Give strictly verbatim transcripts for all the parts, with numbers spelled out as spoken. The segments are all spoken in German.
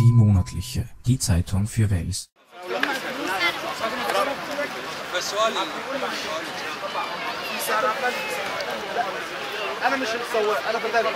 Die monatliche, die Zeitung für Wales. أنا مش متصور أنا بدل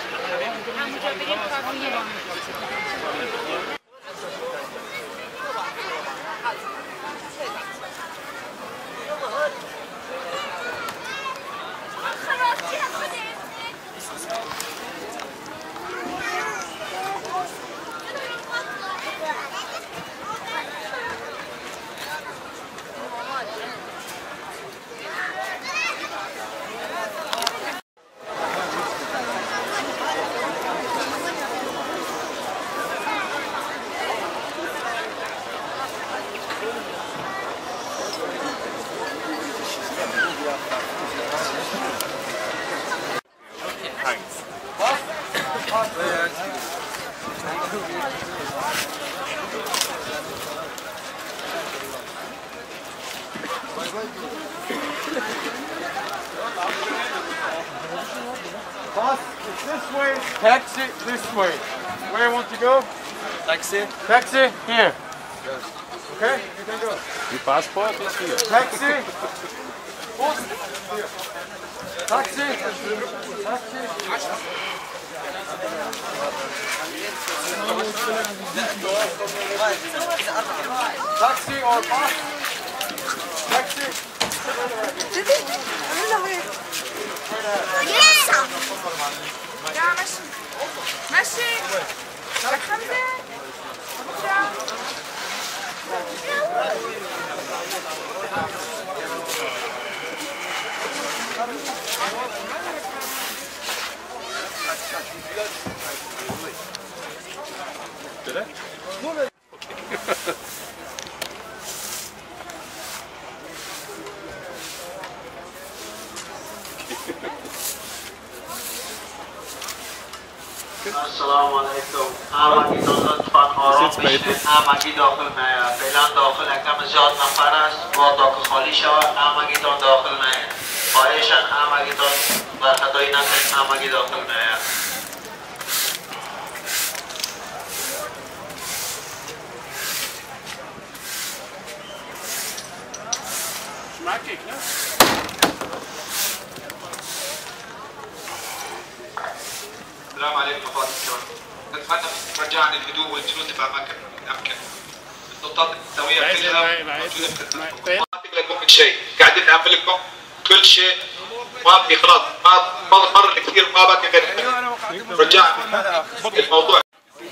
Boss, it's this way. Taxi, this way. Where you want to go? Taxi. Taxi, here. Okay, you can go. Die Passport ist hier. Taxi. Bus, here. Taxi. Taxi. Taxi or bus? Taxi. Ja, ماشي ماشي خمسة السلام علیکم. همگی لطفاً آرام بشید. همگی داخل نیاید. فعلا داخل کم زیاد نفر است. با داخل خالی شود. همگی تان داخل نیاید. خواهشاً همگی تان برخطایی نکنید. همگی داخل نیاید. Schmackig, ne? السلام عليكم اخواتي الكرام. نتمنى ترجعنا الهدوء والجلوس في اماكن امكن. النقاط السويه كلها موجوده في خدمتكم. ما في لكم شيء، قاعدين نعمل لكم كل شيء. ما في خلاص ما مر كثير ما باقي غير رجعنا الموضوع.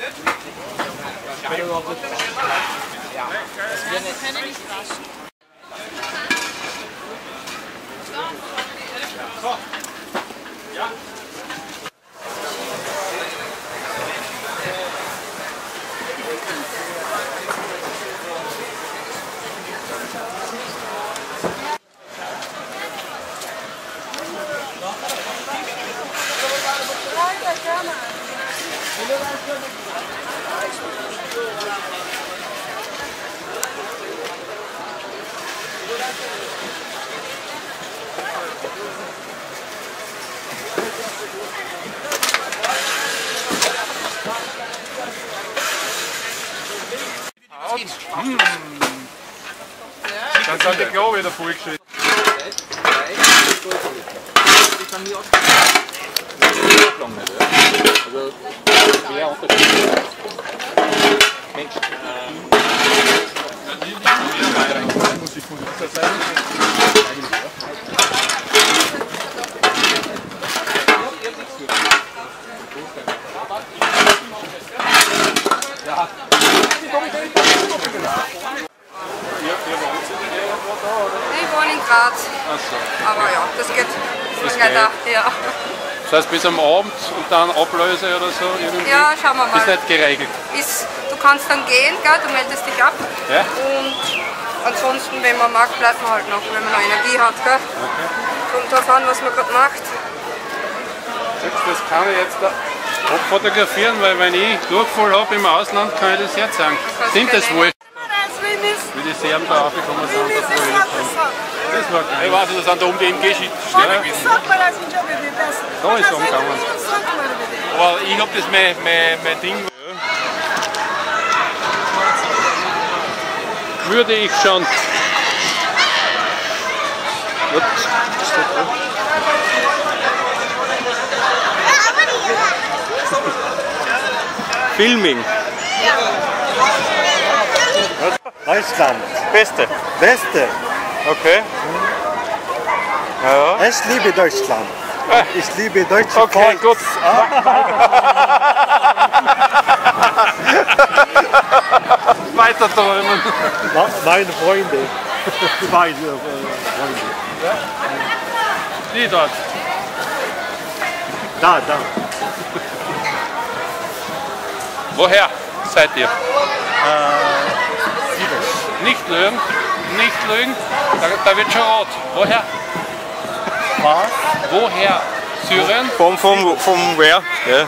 Mmh. Dann sind die Klo wieder vollgeschrieben. Also, wer unterschiedlich. Mensch. Muss ich von dieser Seite? Ja. Ich wohne in Graz. Aber ja, das geht weiter. Ja. Das heißt bis am Abend und dann Ablöse oder so irgendwie? Ja, schauen wir mal. Ist nicht geregelt? Ist, du kannst dann gehen, gell? Du meldest dich ab. Ja? Und ansonsten, wenn man mag, bleibt man halt noch, wenn man noch Energie hat. Gell? Okay. Kommt darauf an, was man gerade macht. Das kann ich jetzt da abfotografieren, weil wenn ich Durchfall habe im Ausland, kann ich das jetzt sagen. Sind das wohl? Wie die Serben da aufgekommen sind, das wohl das war geil. Ich weiß nicht, das sind da um die M G schneller gewesen. Da ist es umgegangen. Aber ich habe das mein, mein, mein Ding. würde ich schon. Filming. Deutschland. Beste. Beste. Okay. Ja. Ich liebe Deutschland. Ich liebe deutsche Okay, Volk. gut. Weiter träumen. Meine Freunde. Meine äh, Freunde. Die dort. Da, da. Woher seid ihr? Äh, Nicht lügen. Nicht lügen. Da, da wird schon rot. Woher? Was? Woher? Syrien? Vom, vom, vom wer? Ja.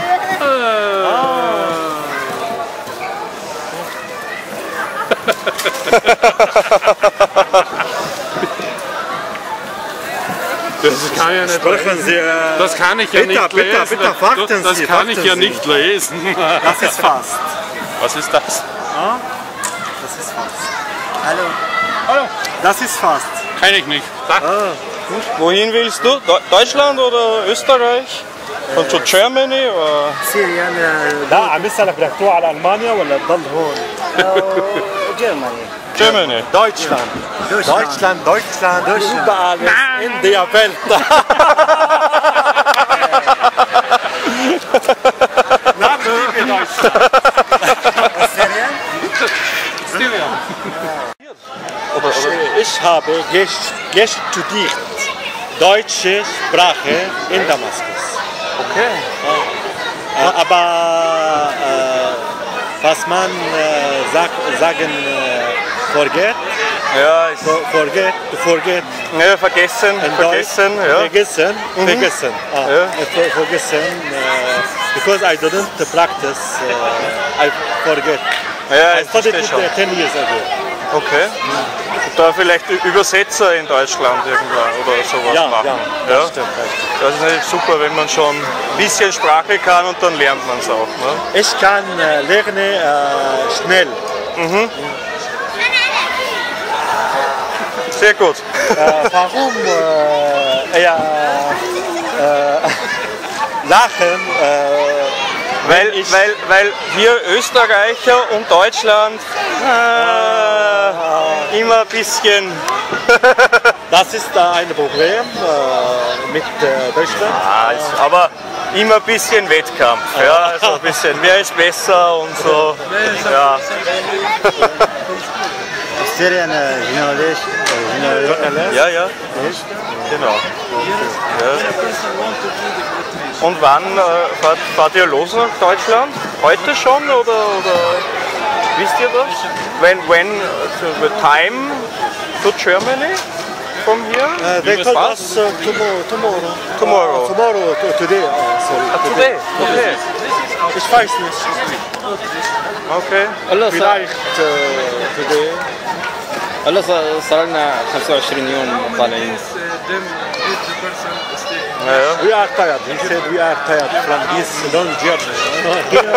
Das kann ja nicht Sprechen Sie, äh, Das kann ich ja bitte, nicht bitte, lesen. bitte, warten das das Sie, kann warten ich ja Sie. nicht lesen. Das ist fast. Was ist das? Das ist fast. Hallo. Hallo. Das ist fast. Kann ich nicht. Da. Wohin willst du? De Deutschland oder Österreich? Und zu Germany? Oder? لا عم يسألك بدك تروح على ألمانيا ولا تضل هون؟ Germany. Deutschland. Deutschland, Deutschland. Überall in der Welt. Nein, ich liebe Deutschland. Oder, oder? Ich habe studiert deutsche Sprache in Damaskus. Okay. Äh, aber äh, was man äh, sag, sagen äh, forget, Ja, ich, for, forget, to forget, ja, vergessen, in vergessen, Deutsch, ja. vergessen, vergessen, ah, Ja. uh, for, vergessen, uh, because I didn't practice, uh, I forget. Ja, I ich studied verstehe it schon. uh, ten years ago. Okay. Und da vielleicht Ü- Übersetzer in Deutschland irgendwann oder sowas Ja, machen. ja, Ja? das stimmt, das stimmt. Das ist natürlich super, wenn man schon ein bisschen Sprache kann und dann lernt man es auch. Ne? Ich kann äh, lernen äh, schnell. Sehr gut. Äh, warum äh, ja, äh, lachen? Äh, Weil, ich- weil, weil wir Österreicher und Deutschland äh, immer ein bisschen. Das ist äh, ein Problem äh, mit äh, Deutschland. Ah, ist, aber immer ein bisschen Wettkampf. Ja, also ein bisschen, wer ist besser und so. Ja. Serien Journalist, Journalist. Ja, ja. Genau. Ja. Und wann äh, fahrt, fahrt ihr los nach Deutschland? Heute schon oder, oder wisst ihr das? When, when uh, the time to Germany from here? Uh, they told us uh, tomorrow, tomorrow. Tomorrow. Uh, tomorrow, to, today. Uh, sorry. Ah, today? Okay. Ich weiß nicht. Okay. Vielleicht uh, today. هلا صار لنا خمسة وعشرين يوم طالعين. Ja, ja. We are tired. He said we are tired from this long journey.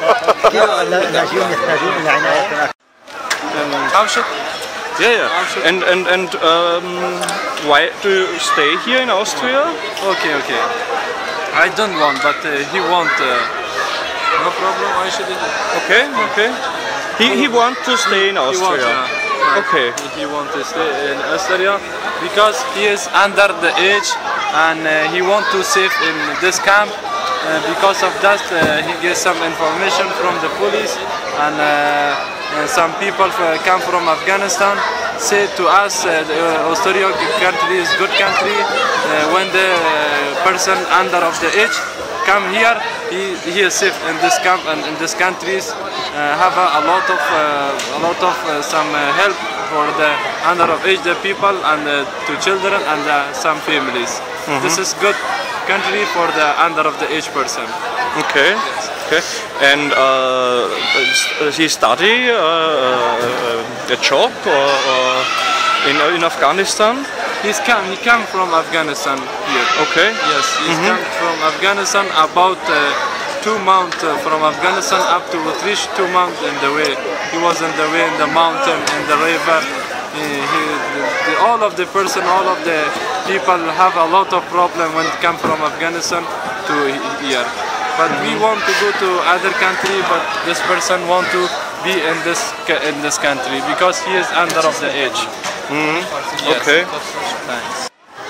Yeah, yeah. And and and um, why do you stay here in Austria? Okay, okay. I don't want, but uh, he want. Uh, no problem. I should. Okay, okay. He he want to stay in He want, Austria. uh, Okay. He want to stay in Austria because he is under the age and uh, he want to save in this camp. Uh, because of that, uh, he gets some information from the police and, uh, and some people uh, come from Afghanistan say to us uh, the uh, Austria country is good country. Uh, when the uh, person under of the age come here, he, he is safe in this camp and in these countries. Uh, have a, a lot of uh, a lot of uh, some uh, help for the under of age the people and uh, to children and uh, some families. Mhm. This is good country for the under of the age person. Okay. Okay. And uh, does he study uh, uh, a job or, or in in Afghanistan? He's come. He come from Afghanistan here. Okay. Yes, he's Mhm. come from Afghanistan about uh, two months uh, from Afghanistan up to Utrecht, two months in the way. He was in the way in the mountain, in the river. He, he, the, the, all of the person, all of the people have a lot of problem when they come from Afghanistan to here. But we want to go to other country, but this person want to be in this in this country because he is under of the age. Mm-hmm. Yes. Okay. Thanks.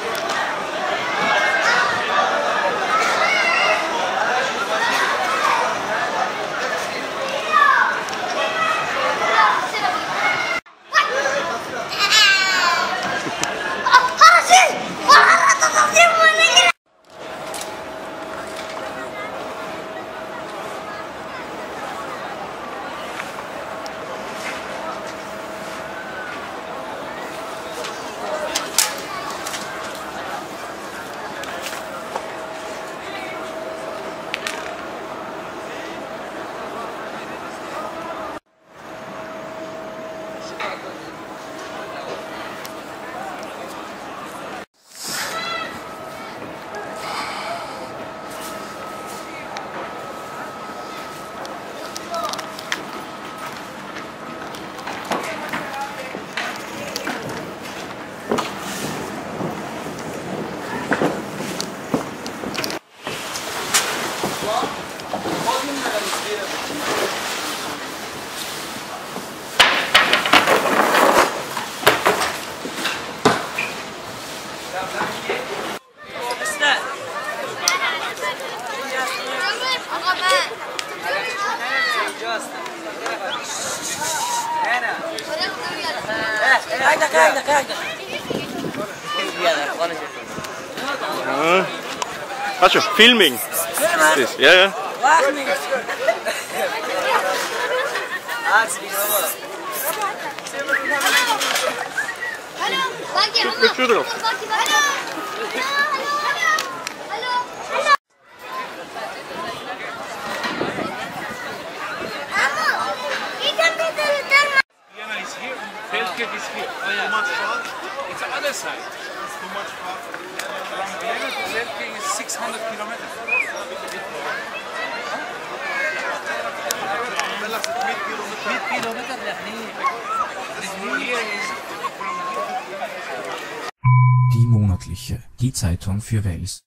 Uh, Acho, filming. This, yeah, yeah. Mit Schuh drauf. Feldkirch is here. Oh, yeah. Too much far? It's the other side. It's too much far. From Vienna to Feldkirch is six hundred kilometers. Die monatliche, die Zeitung für Wales.